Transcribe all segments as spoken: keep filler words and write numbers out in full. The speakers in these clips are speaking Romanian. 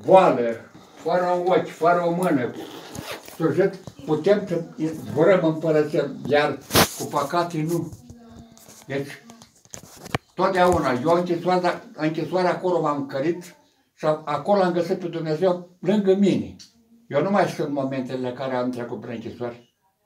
goală, fără un ochi, fără o mână, sfârșit, putem să zburăm împărăția, iar cu păcate nu. Deci, totdeauna, eu închisoarea, închisoarea acolo m-am cărit și acolo am găsit pe Dumnezeu lângă mine. Eu nu mai sunt momentele care am trecut prin închisoare.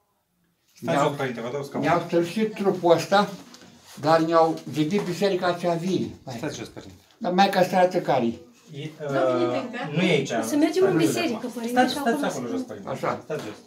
Ne-au stârșit trupul ăsta, dar ne-au zidit biserica cea vie. Stați jos, părinte. Dar mai ca strată care nu e aici. Să mergem în biserică, părinte. Stați acolo jos, părinte. Așa. Stați jos.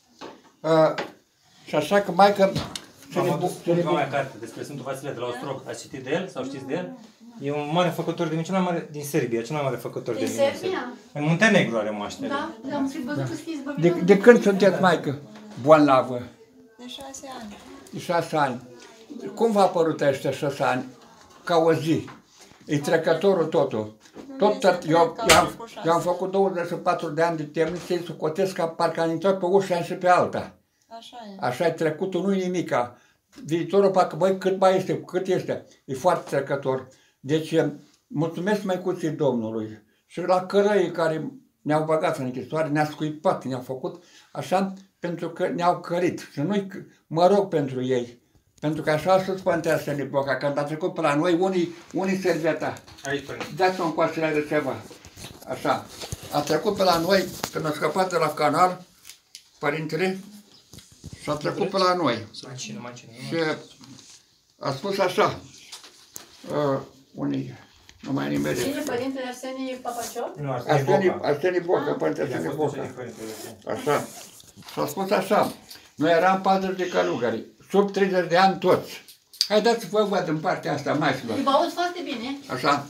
Și așa că mai că... Am adus ultima mea carte despre Sfântul Vasile de la Ostrog. Ați citit de el sau știți de el? E un mare făcător de mine, cel mai mare din Serbia, cel mai mare făcător de mine. Din Serbia? În Muntenegru are moaștere. Da, am și văzut că schiți De, de când sunteți, maică, bolnavă? De șase ani. De șase ani. Cum v-a părut ăștia șase ani? Ca o zi. E trecătorul totul. Tot, tot, eu, eu, am, eu am făcut douăzeci și patru de ani de temniță, să-i sucotesc ca parcă am intrat pe ușa și pe alta. Așa e. Așa e trecutul, nu-i nimica. Viitorul, parcă, băi, cât mai este, cât este. E foarte trecător. Deci, mulțumesc măicuții Domnului. Și la cărăii care ne-au băgat în închisoare, ne-a scuipat, ne-au făcut așa, pentru că ne-au cărit. Și nu-i, mă rog pentru ei. Pentru că așa a spus Părintele Arsenie Boca, când a trecut pe la noi, unii, unii servieta. Aici, părinte. Dați-o în coasele de ceva. Așa. A trecut pe la noi, când a scăpat de la canal, Părintele, și a trecut pe la noi. Mancine, mancine. Și a spus așa, uh, unii, nu mai nimeri. Cine, Părintele Arsenie Papacior? Nu, Arsenie Boca. Arsenie Boca, Părintele Arsenie Boca. Așa. Și a spus așa, noi eram patruzeci de călugări, sub treizeci de ani toți. Haideți să vă văd în partea asta, mașilor. Vă aud foarte bine. Așa.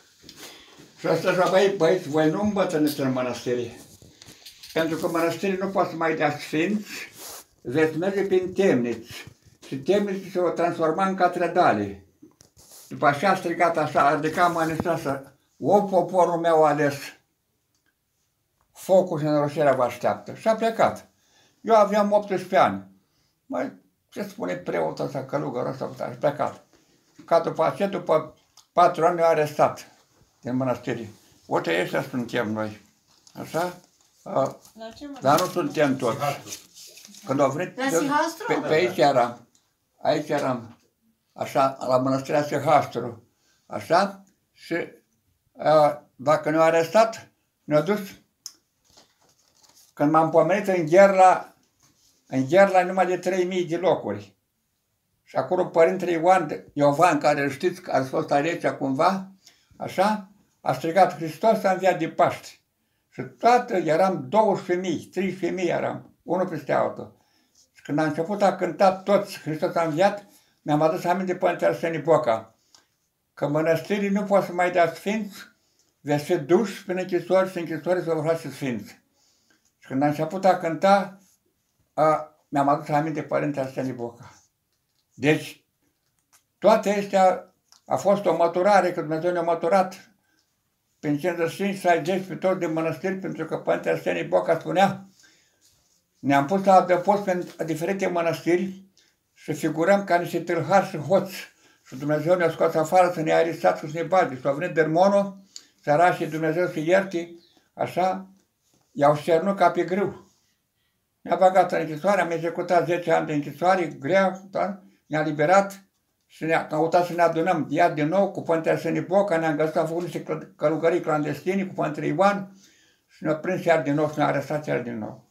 Și asta așa, băi, băieți, voi nu îmbătrâniți în mănăstire. Pentru că mănăstirii nu poate să mai dea sfinți, veți merge prin temniți. Și temniți se vor transforma în catredale. După așa a strigat așa, a ridicat mâna așa, o, poporul meu ales, focul și înroșirea vă așteaptă. Și a plecat. Eu aveam optsprezece ani. Măi, ce spune preotul ăsta, călugărul ăsta, și plecat. Ca după aceea, după patru ani, ne-a arestat din mănăstire. Uite, ăștia suntem noi. Așa? A, dar nu suntem toți. Când au venit, pe, pe aici eram. Aici eram. Așa, la mănăstirea Sihastru. Așa? Și a, dacă ne-au arestat, ne-au dus. Când m-am pomenit în Gherla, în Gherla numai de trei mii de locuri. Și acolo Părintele Ioan, Iovan, care îl știți, că a fost aici cumva, așa, a strigat Hristos a înviat de Paști. Și toată, eram douăsprezece mii, treisprezece mii eram, unul peste altul. Și când a început a cântat toți Hristos a înviat, mi-am adus aminte de Părintele Arsenie Boca, că mănăstirii nu pot să mai dea sfinți, veți fi duși prin închisori și închisori să vă face sfinți. Și când a început a cânta, mi-am adus aminte de Părintele Arsenie Boca. Deci, toate astea a fost o măturare, că Dumnezeu ne-a măturat prin cincizeci și cinci șaizeci pe toți de mănăstiri, pentru că Părintele Arsenie Boca spunea, ne-am pus la adăpost în diferite mănăstiri și figurăm ca niște tâlhari și hoți. Și Dumnezeu ne-a scos afară să ne arestat și să ne bage. Și a venit Dermonul, sărașii Dumnezeu să ierte, așa, i-au șternut ca pe grâu. Ne-a băgat în închisoare, am executat zece ani de închisoare, grea, da? Ne-a liberat și ne-a căutat să ne adunăm iar din nou cu Părintele Arsenie Boca, ne-am găsit, am făcut niște călugării clandestine cu Părintele Ioan și ne-a prins iar din nou și ne-a arestat iar din nou.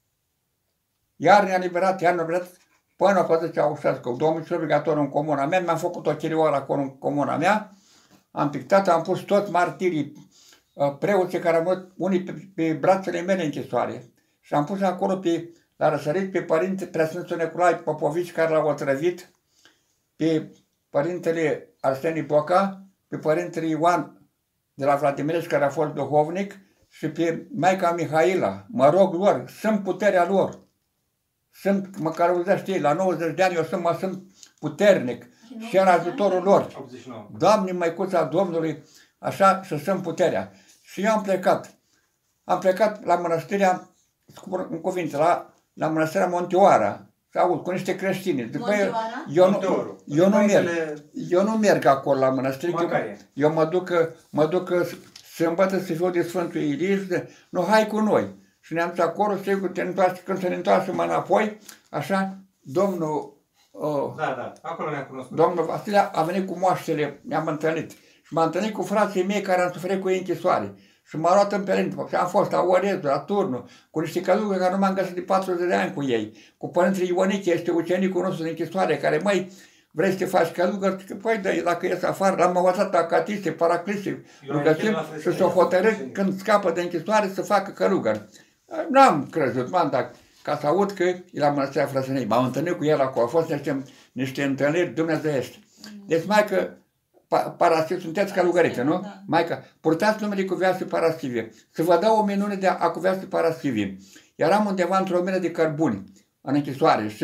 Iar ne-a liberat, iar ne-a liberat până pe zece Aușescu, domnul obligatoriu în comuna mea, mi-am făcut o chirioară acolo în comuna mea, am pictat, am pus toți martirii, preoții care au murit, unii pe, pe brațele mele închisoare. Și am pus acolo pe, la răsărit pe Părinte Preasfințul Nicolae Popovici, care l-au otrăvit, pe Părintele Arsenie Boca, pe Părintele Ioan de la Vladimirești, care a fost duhovnic, și pe Maica Mihaila. Mă rog lor, sunt puterea lor. Sunt, măcar auzește ei, la nouăzeci de ani eu sunt, mă sunt puternic și în ajutorul lor. Doamne, Măicuța Domnului, așa, să sunt puterea. Și eu am plecat. Am plecat la mănăstirea, în cuvinte, la, la mănăstirea Montioara, să aud, cu niște creștini. După eu, eu, nu, eu, nu merg, eu nu merg acolo la mănăstire, eu, eu mă duc, mă duc sâmbătă să fiu de Sfântul Ilie, nu, hai cu noi. Și ne-am dus acolo, sigur, te întoarce, când să ne întoarcem înapoi, așa, domnul... Uh, Da, da, acolo ne-am cunoscut. Domnul Vasile a venit cu moaștele, ne-am întâlnit. Și m-am întâlnit cu frații mei care am suferit cu ei închisoare. Și m-a luat în perinte. Și am fost la Orezu, la Turnul, cu niște călugări care nu m-am găsit de patruzeci de ani cu ei. Cu părintele Ioniche, este ucenicul nostru din închisoare, care, măi, vrei să te faci călugăr? Păi, dă dacă ies afară, l-am învățat acatiste, paracliste, rugăciuni și să o hotărât când scapă de închisoare să facă călugăr. N-am crezut, m-am dat ca să aud că e la Mănăstirea Frăsănei. M-am întâlnit cu el acolo, au fost niște, niște întâlniri dumnezeiești. Deci, maică, Paraschiv, sunteți călugăriță, nu? Da. Maică, purtați numele Cuvioase Paraschivie. Să vă dau o minune de a Cuvioase Paraschivie. Eram undeva într-o mină de cărbuni, în închisoare, și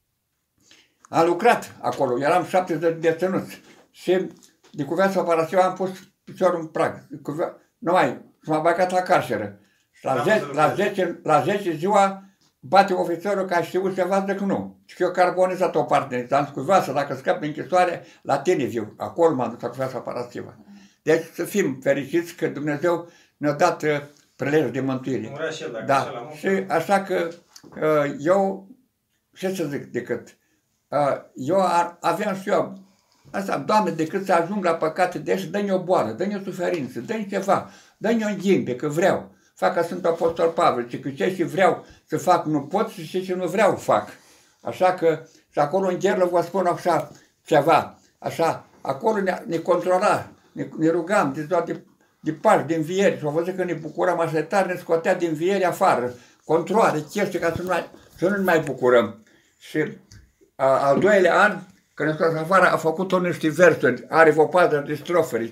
am lucrat acolo. Eram șaptezeci de deținuți. Și de Cuvioase Paraschivie am pus piciorul în prag. Numai, și m-am băgat la carceră. La zece, la, zece, la zece ziua bate ofițerul că a știut ceva, zic nu. Și eu carbonizat o parte, am spus, Cuvioasă, dacă scap din închisoare, la tine viu. Acolo m-am dus la Cuvioasa Paraschivă. Deci să fim fericiți că Dumnezeu ne-a dat uh, prelejul de mântuire. Și, el, da. Și așa că uh, eu, ce să zic decât, uh, eu aveam și eu, asta, Doamne, decât să ajung la păcate de și dă-mi o boală, dă-mi o suferință, dă-mi ceva, dă-mi o înghimbe, că vreau. Fac ca Sfântul Apostol Pavel, ci că ce și vreau să fac nu pot și ce și nu vreau fac. Așa că, și acolo în Gherlă vă spun așa ceva, așa, acolo ne, ne controla, ne, ne rugam de ziua de, de Paști, de învieri, și au văzut că ne bucuram așa tare, ne scotea de învieri afară, controle, chestii, ca să nu, mai, să nu ne mai bucurăm. Și a, al doilea an, când ne scos afară, a făcut-o niște versuri, are o pază de strofări.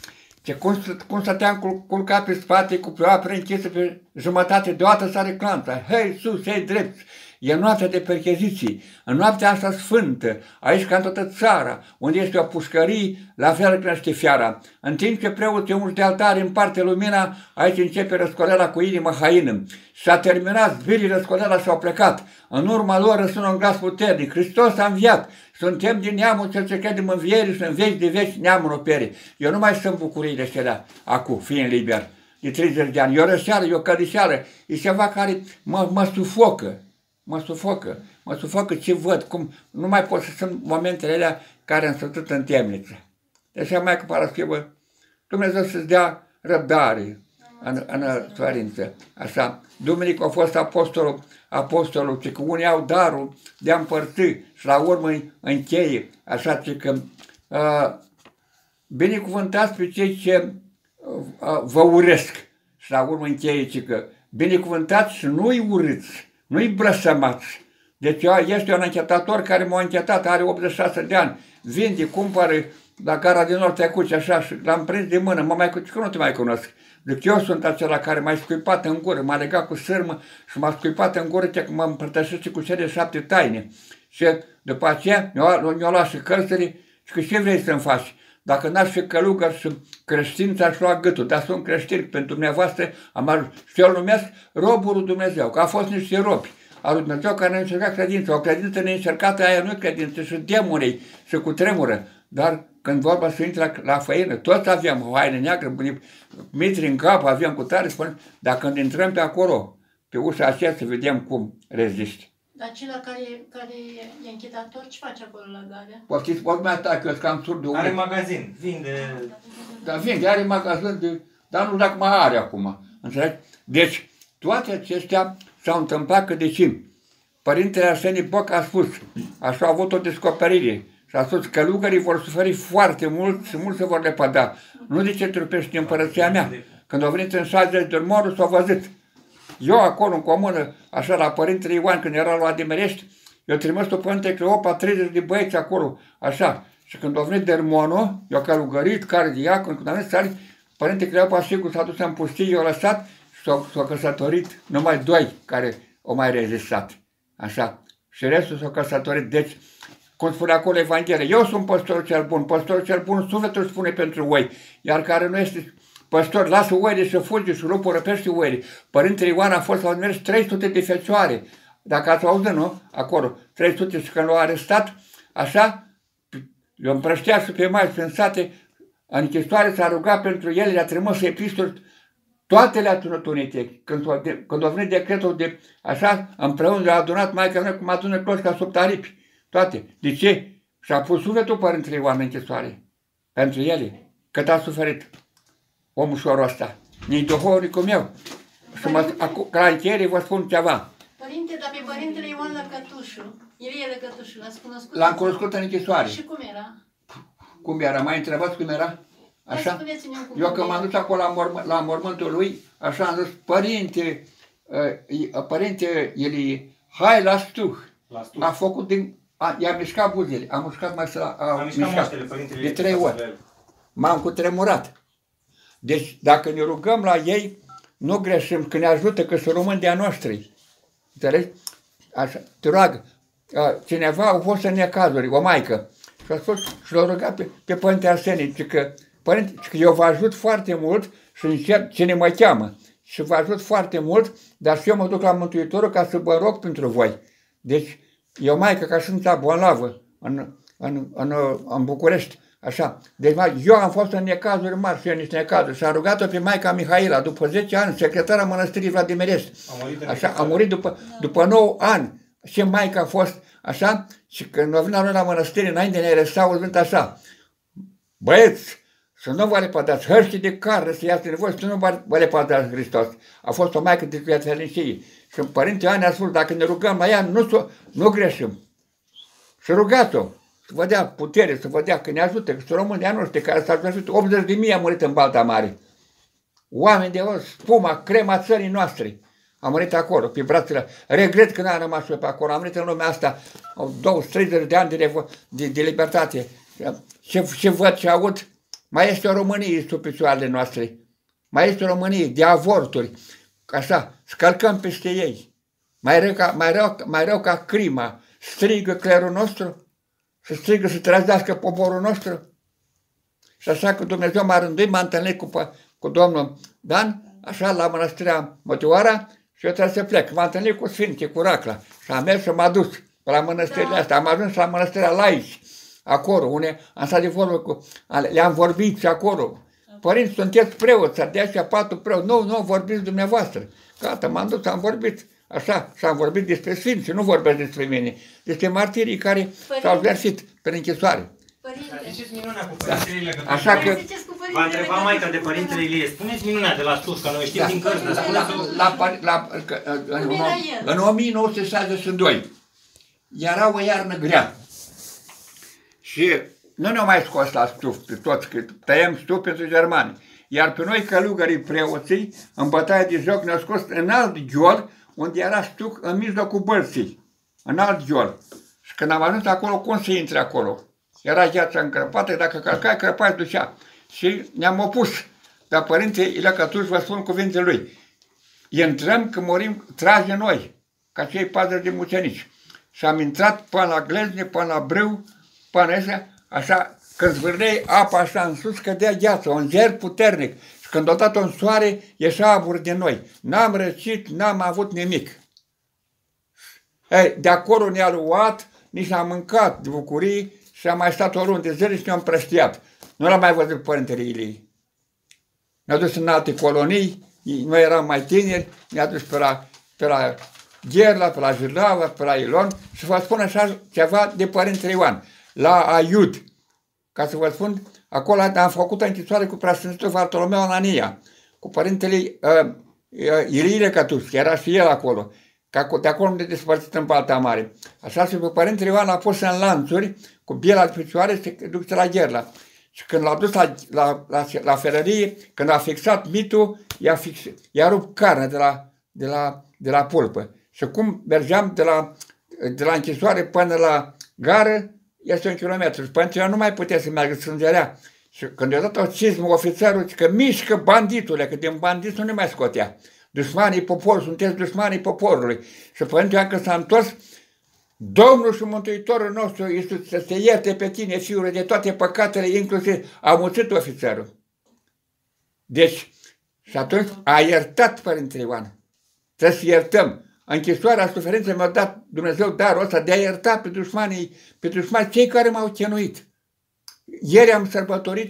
Ce cum, cum stăteam cul, culcat pe spate, cu ploaia preînchisă pe jumătate, deodată sare clanța. Hei, sus, hei, drept! E noaptea de percheziții, în noaptea asta sfântă, aici ca în toată țara, unde este o pușcărie, la fel crește fiara. În timp ce preoții unși de altare împarte lumina, aici începe răscoleala cu inimă haină. S-a terminat, zbirii răscoleala și-au plecat. În urma lor răsună un glas puternic. Hristos a înviat. Suntem din neamul cel ce credem în viere și în veci de veci neamul opere. Eu nu mai sunt bucuriile astea, acum, fiind liber, de treizeci de ani. E o răseală, e o călișeală, e ceva care mă, mă sufocă. Mă sufocă, mă sufocă ce văd, cum nu mai pot să sunt momentele alea care am stătut în temniță. Deci, mai că Paraschivă, Dumnezeu să-ți dea răbdare în, în sfărință. Așa, Duminică a fost apostolul, apostolul, ce că unii au darul de a împărți și la urmă încheie, așa, ce că uh, binecuvântați pe cei ce uh, vă urăsc și la urmă încheie, ce că binecuvântați și nu-i urâți. Nu-i blăsămați. Deci este un închetator care m-a închetat, are optzeci și șase de ani, vinde, cumpără la gara din Nord Teacuci, așa, și l-am prins de mână, mă mai că nu te mai cunosc. Deci eu sunt acela care m-a scuipat în gură, m-a legat cu sârmă și m-a scuipat în gură că mă împărtășește cu cele șapte taine. Și după aceea mi-au luat și cărțile și că ce vrei să-mi faci? Dacă n-aș fi călugăr și creștin, ți-aș lua gâtul, dar sunt creștin pentru dumneavoastră, am ajuns. Și eu îl numesc robul lui Dumnezeu, că a fost niște robi al lui Dumnezeu care ne-a încercat credința. O credință neîncercată, aia nu e credință, și demonii și cu tremură. Dar când vorba să intre la, la făină, toți avem o haină neagră, mitri în cap, avem cu tare, spune, dar când intrăm pe acolo, pe ușa aceea, să vedem cum reziști. Dar acela care, care e închetator, ce face acolo la gare? Poftiți, pot mai ta, că eu cam surd de Are magazin, vinde... Da, vinde, are magazin, de, dar nu știu dacă mai are acum. Înțelegi? Deci, toate acestea s-au întâmplat că de ce? Părintele Arsenie Boc a spus, așa a avut o descoperire, și a spus că călugării vor suferi foarte mult și mult se vor lepăda. Nu de ce trupește împărăția mea. Când au venit în șaizeci de morul, s-au văzut. Eu acolo, în comună, așa, la Părintele Ioan, când era la Ademerești, eu trimis-o Părinte Cleopa, treizeci de băieți acolo, așa. Și când au venit Dermono, eu călugărit, care diacon, când am venit țari, Părinte Cleopa, sigur, s-a dus în pustie, i-a lăsat și s-au căsătorit numai doi care au mai rezistat. Așa. Și restul s-au căsătorit. Deci, cum spune acolo Evanghelia, eu sunt păstorul cel bun, păstorul cel bun, sufletul spune pentru oi, iar care nu este păstor, lasă oile să fugi și lupul răpește oile. Părintele Ioan a fost la mers trei sute de fecioare, dacă ați auzit, nu? Acolo, trei sute și când l-au arestat, așa, le-au împrășteat și pe mai în sate, în închisoare s-a rugat pentru el, le-a trimis epistoli, toate le-a tunătunite. Când, când a venit decretul de așa, împreună le-a adunat Maica Domnului cum adună cloșca sub taripi. Toate. De ce? Și-a pus sufletul Părintele Ioan în închisoare. Pentru ele. Cât a suferit omul șorul ăsta. Nici duhovnicul meu. Și mă, la încheiere vă spun ceva. Părinte, dar pe Părintele Ioan Lăcătușu, Ilie Lăcătușu, l-ați cunoscut? L-am cunoscut în închisoare. Și cum era? Cum era? M-ai întrebat cum era? Așa? Eu când m-am dus acolo la, morm la mormântul lui, așa am zis, Părinte, uh, Părinte Ilie, hai la stuh. La stuh. A făcut din... I-a mișcat buzele, a mișcat mai la... A, a mișcat moaștele, Părintele de trei ori. M-am cutremurat. Deci, dacă ne rugăm la ei, nu greșim, că ne ajută, că sunt români de-a noștri. Înțelegi? Așa, te roagă. Cineva a fost în necazuri, o maică, și a spus și l-a rugat pe, pe Părinte Arsenie, zice că, Părinte, că eu vă ajut foarte mult și încerc cine mă cheamă. Și vă ajut foarte mult, dar și eu mă duc la Mântuitorul ca să vă rog pentru voi. Deci, eu maică ca sunt bolnavă în, în, în, în București. Așa. Deci eu am fost în necazuri mari și în niște necazuri și am rugat-o pe Maica Mihaela, după zece ani, secretara Mănăstirii Vladimirești. Așa, a murit după, după nouă ani. Și Maica a fost așa, și când a venit la noi la mănăstire, înainte de ne aresta, au zis așa, băieți, să nu vă lepădați, hărștii de carne să iasă de voi, să nu vă lepădați Hristos. A fost o maică de viață liniștie. Și Părintele Ioan a spus, dacă ne rugăm la ea, nu, nu greșim. Și rugați-o. Să vă dea putere, să vă dea că ne ajută, că sunt români de-a noștri care s-au ajutat. optzeci de mii a murit în Balta Mare. Oameni de os, spuma, crema țării noastre. A murit acolo, pe brațele. Regret că n-am rămas eu pe acolo. Am murit în lumea asta, douăzeci treizeci de ani de, de, de libertate. Ce, ce văd și aud, mai este o Românie sub picioarele noastre. Mai este o Românie de avorturi. Așa, scălcăm peste ei. Mai rău ca, mai rău, mai rău ca crima. Strigă clerul nostru. Să strigă să trezească poporul nostru. Și așa că Dumnezeu m-a rânduit, m-a întâlnit cu, cu domnul Dan, așa la Mănăstirea Mătioara și eu trebuie să plec. M-a întâlnit cu Sfinții, cu Racla și am mers și m-a dus la mănăstirile da. astea. Am ajuns la Mănăstirea Laici, acolo, unde am stat de vorbă cu... Le-am vorbit și acolo. Părinți, sunteți preoți, să dea și patru preoți. Nu, nu, vorbiți dumneavoastră. Gata, m-am dus, am vorbit. Așa, și am vorbit despre Sfinți, nu vorbesc despre mine. Despre martirii care s-au versit pe închisoare. Ziceți minunea cu Părintele Ilie. Așa că... V-a întrebat Maica de Părintele Ilie. Spuneți minunea de la sus, că noi știm da. din cărți, dar spuneți-o... La, la, la, în, în o mie nouă sute șaizeci și doi era o iarnă grea. Și nu ne-au mai scos la stuf pe toți, că tăiem stuf pentru germani. Iar pe noi călugării preoții, în bătaie de joc, ne-au scos în alt ghiol, unde era stuc în mijlocul bălții, în alt ghiol. Și când am ajuns acolo, cum să intre acolo? Era gheața încrăpată, dacă călcai, crăpai ducea. Și ne-am opus. Dar Părintele Ilie Lăcătuș, vă spun cuvintele lui. Intrăm că murim, trage noi, ca cei patruzeci de mucenici. Și am intrat până la glezne, până la brâu, până așa, așa, când zvârlei apa așa în sus, cădea gheață, un ger puternic. Și când odată în soare, ieșea abur de noi. N-am răcit, n-am avut nimic. Ei, de acolo ne-a luat, nici n-am mâncat de bucurii și am mai stat o lună de zile și ne-am împrăștiat. Nu l-am mai văzut Părintele Ilie. Ne-a dus în alte colonii, noi eram mai tineri, ne-a dus pe la, pe la Gherla, pe la Jilava, pe la Ilon și vă spun așa ceva de Părintele Ioan. La Aiud, ca să vă spun, acolo am făcut o închisoare cu Preasfințitul Bartolomeu Anania, cu Părintele uh, uh, Ilie Lăcătuș, era și el acolo, că de acolo unde despărțit în Balta Mare. Așa și pe Părintele Ioan l-a pus în lanțuri, cu biela de picioare, se duce la Gherla. Și când l-a dus la, la, la, la ferărie, când a fixat mitul, i-a, fix, i-a rupt carne de la, de, la, de la pulpă. Și cum mergeam de la, de la închisoare până la gară, este un kilometru. Și Părintele Ioan nu mai putea să meargă, sângerea. Și când i-a dat o cizmă ofițerul, că mișcă banditule, că din bandit nu ne mai scotea. Dușmanii poporului, sunteți dușmanii poporului. Și Părintele Ioan, când s-a întors, Domnul și Mântuitorul nostru Iisus să te ierte pe tine, fiule, de toate păcatele, inclusiv a muncit ofițerul. Deci, și atunci a iertat Părintele Ioan. Trebuie să iertăm. Închisoarea, suferința mi-a dat Dumnezeu darul ăsta de a ierta pe dușmanii, pe dușmanii, cei care m-au chinuit. Ieri am sărbătorit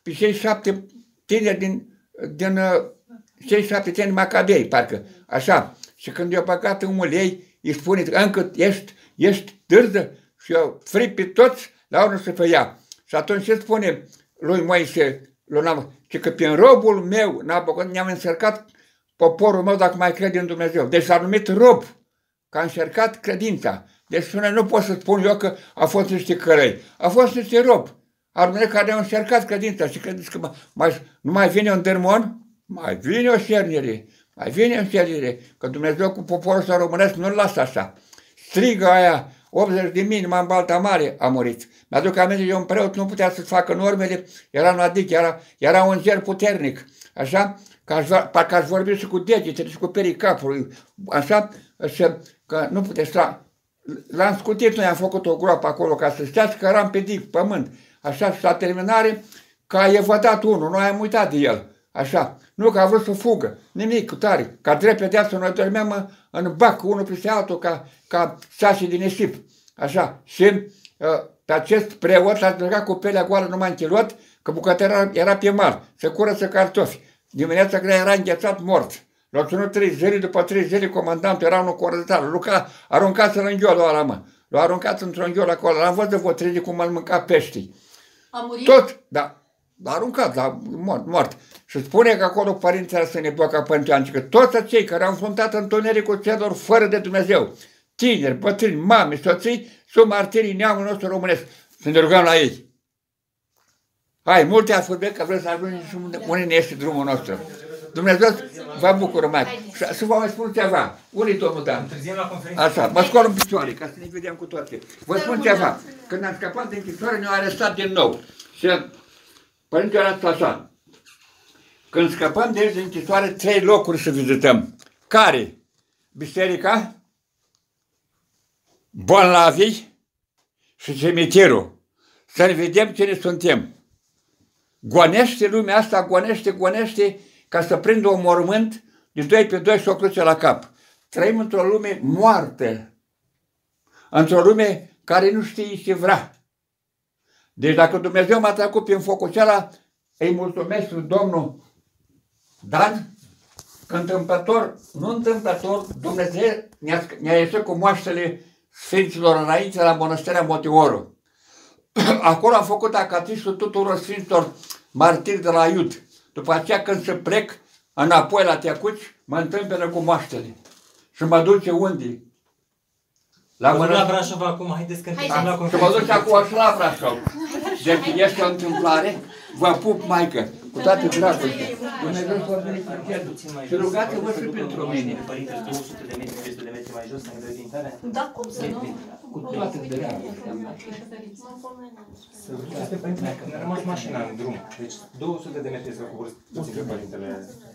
pe cei șapte tineri din, din uh, cei șapte tineri Macabei, parcă, așa. Și când i-a băgat în omul ei, îi spune, încă ești, ești târză și eu fric pe toți la urmă să fă ea. Și atunci ce spune lui Moise, lui că prin robul meu, ne-am încercat poporul meu dacă mai crede în Dumnezeu. Deci s-a numit rob, că a încercat credința. Deci spune, nu pot să spun eu că a fost niște cărăi. A fost niște rob. Ar Dumnezeu care ne-au încercat credința și credeți că mai, nu mai vine un dărmon? Mai vine o șernire. Mai vine o șernire. Că Dumnezeu cu poporul ăsta românesc nu-l lasă așa. Strigă aia, optzeci de mii, numai în Balta Mare a murit. Mi-aduc aminte, eu un preot nu putea să-ți facă normele, era un adic, era, era un ger puternic. Așa? Că aș, parcă aș vorbi și cu degetele și cu perii capului. Așa? Și, că nu putea sta. L-am scutit, noi am făcut o groapă acolo ca să știați că eram pe dig, pământ. Așa, și la terminare, că a evădat unul, noi am uitat de el. Așa, nu că a vrut să fugă, nimic, cu tare. Ca drept pedeapsă, noi dormeam în bac, unul peste altul, ca, ca șase din nisip. Așa, și uh, pe acest preot l-a plecat cu pelea goală numai în chilot, că bucătăria era pe mal, să curăță cartofi. Dimineața grea era înghețat mort. L-au ținut trei zile, după trei zile comandantul era unul corăzătar. Luca, aruncați-l în ghiolul ăla, mă. L-au aruncat într-un ghiol acolo. L-am văzut de vreo trei cum îl mânca peștii. A murit? Tot, da. L-a aruncat, l-a mort, mort. Și spune că acolo părinții să ne bloca pântean, că toți cei care au înfruntat întunericul celor fără de Dumnezeu, tineri, bătrâni, mame, soții, sunt martirii neamului nostru românesc. Să ne rugăm la ei. Hai, multe afirme că vreau să ajungem și unde ne este drumul nostru. Dumnezeu vă bucură mai. Să vă mai spun ceva. Unde-i domnul Dan? Așa, mă scol în picioare, ca să ne vedem cu toate. Vă spun ceva. Când am scăpat din închisoare, ne-au arestat din nou. Și părintele arată așa. Când scăpăm de aici din închisoare, trei locuri să vizităm. Care? Biserica, bolnavii și cimitirul. Să ne vedem cine suntem. Gonește lumea asta, gonește, gonește, ca să prindă un mormânt de doi pe doi și o cruce la cap. Trăim într-o lume moartă. Într-o lume care nu știe ce vrea. Deci dacă Dumnezeu m-a trecut prin focul acela, îi mulțumesc lui Domnul Dan, că întâmplător, nu întâmplător, Dumnezeu ne-a ne ieșit cu moaștele Sfinților înainte la Mănăstirea Motioru. Acolo am făcut acatistul tuturor Sfinților martiri de la Iud. După aceea când se plec înapoi la Teacuci, mă întâmplă cu moaștele. Și mă duce unde? La, la Brașov acum, haideți că întâmplăm la conferință. Și mă duce acum și la Brașov. Deci este o întâmplare, vă pup, maică, cu toate dragostea. Dumnezeu să vă binecuvânteze. Și rugați-vă și pentru mine. Părintele, două sute de metri, trei sute de metri mai jos, în grădințarea? Da, cum să nu? Cu toate dragostea. Să duceți pe părintele, că ne-a rămas mașina în drum. Deci două sute de metri să coborâți puțin pe părintele.